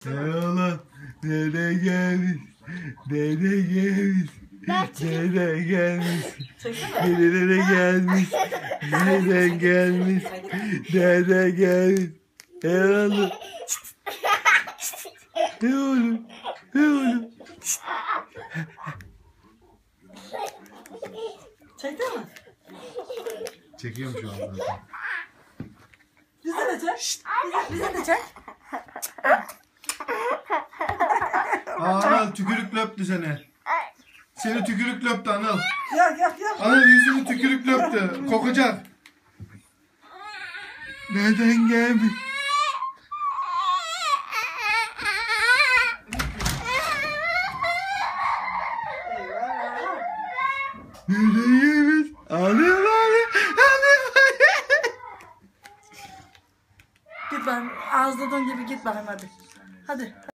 Oğlum. Dede gelmiş. Dede gelmiş. Dede gelmiş. Dede gelmiş. Dede gelmiş. Dede gelmiş. Oğlum. Oğlum. Oğlum. Çektin mi? Çekiyorum şu an zaten. Bize de çek. Bize de çek. Anıl tükürük löptü seni. Seni tükürük löptü Anıl. Yok. Anıl yüzünü tükürük löptü. Kokacak. Neden gelmiş? Neden gelmiş? Ağlıyor ağlıyor. Git ben ağızladığın gibi git bakayım hadi. Hadi.